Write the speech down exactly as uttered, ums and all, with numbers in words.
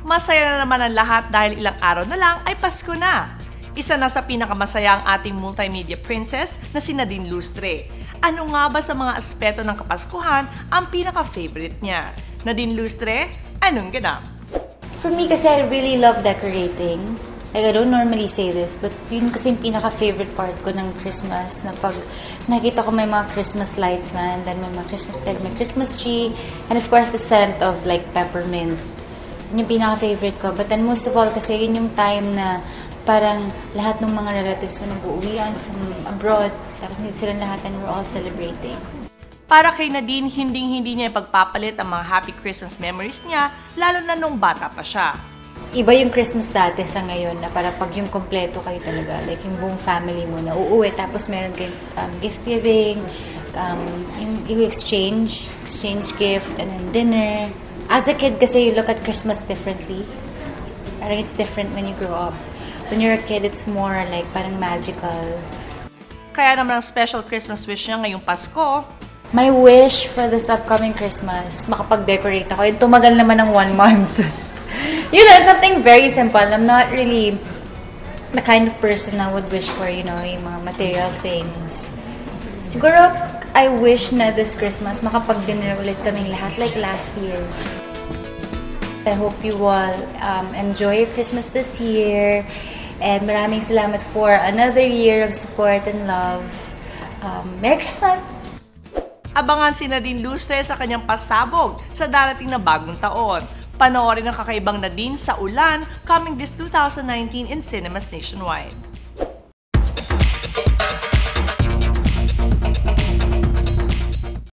Masaya na naman ang lahat dahil ilang araw na lang ay Pasko na. Isa na sa pinakamasaya ang ating multimedia princess na si Nadine Lustre. Ano nga ba sa mga aspeto ng Kapaskuhan ang pinaka-favorite niya? Nadine Lustre, anong ganap? For me kasi I really love decorating. Like, I don't normally say this, but yun kasi yung pinaka-favorite part ko ng Christmas na pag nakita ko may mga Christmas lights na, and then may mga Christmas light, may Christmas tree, and of course the scent of like peppermint. Yun yung pinaka-favorite ko. But then most of all kasi yun yung time na parang lahat ng mga relatives ko nag-uuwian from abroad, tapos hindi sila lahat and we're all celebrating. Para kay Nadine, hinding-hindi niya ipagpapalit ang mga happy Christmas memories niya, lalo na nung bata pa siya. Iba yung Christmas dati sa ngayon na para pag yung kompleto kayo talaga, like yung buong family mo na uuwi, tapos meron kayong um, gift giving, um, yung, yung exchange, exchange gift, and then dinner. As a kid kasi you look at Christmas differently. Parang it's different when you grow up. When you're a kid, it's more like parang magical. Kaya naman ang special Christmas wish niya ngayong Pasko. My wish for this upcoming Christmas, makapag-decorate ako. Yung tumagal naman ng one month. You know, something very simple. I'm not really the kind of person I would wish for, you know, yung mga material things. Siguro, I wish na this Christmas makapag-dinner ulit kaming lahat like last year. I hope you all um, enjoy your Christmas this year. And maraming salamat for another year of support and love. Um, Merry Christmas! Abangan si Nadine Lustre sa kanyang pasabog sa darating na bagong taon. Panoorin ang kakaibang Nadine sa Ulan coming this two thousand nineteen in cinemas nationwide.